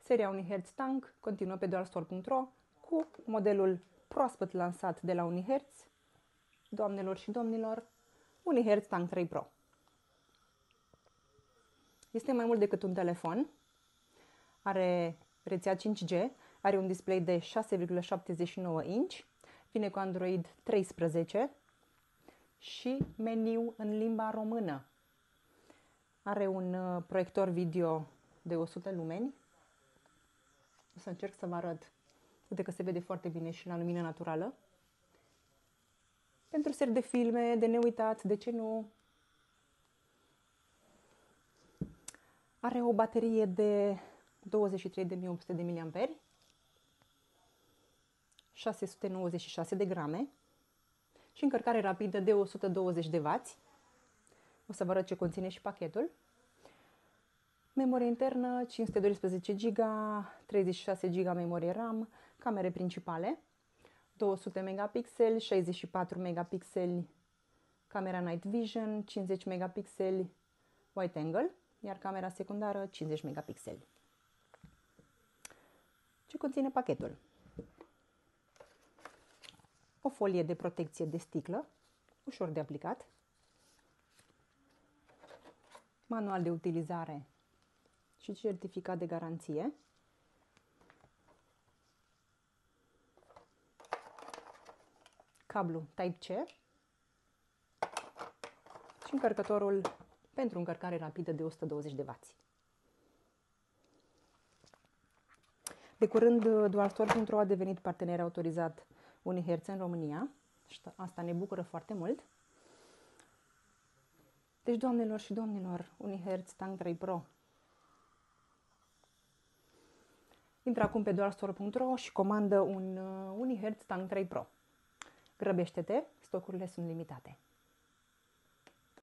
Seria Unihertz Tank continuă pe dualstore.ro cu modelul proaspăt lansat de la Unihertz, doamnelor și domnilor, Unihertz Tank 3 Pro. Este mai mult decât un telefon, are rețea 5G, are un display de 6,79 inch, vine cu Android 13 și meniu în limba română. Are un proiector video de 100 lumeni. O să încerc să vă arăt. Uite că se vede foarte bine și la lumină naturală. Pentru seri de filme, de neuitat, de ce nu. Are o baterie de 23.800 de mAh, 696 de grame și încărcare rapidă de 120 de W. O să vă arăt ce conține și pachetul. Memorie internă 512 GB, 36 GB memorie RAM, camere principale, 200 megapixeli, 64 megapixeli camera Night Vision, 50 megapixeli wide angle, iar camera secundară 50 megapixeli. Ce conține pachetul? O folie de protecție de sticlă, ușor de aplicat, manual de utilizare și certificat de garanție, cablu Type-C și încărcătorul pentru încărcare rapidă de 120 de W. De curând, dualstore.ro a devenit partener autorizat Unihertz în România și asta ne bucură foarte mult. Deci, doamnelor și domnilor, Unihertz Tank 3 Pro. Intră acum pe dualstore.ro și comandă un Unihertz Tank 3 Pro. Grăbește-te, stocurile sunt limitate.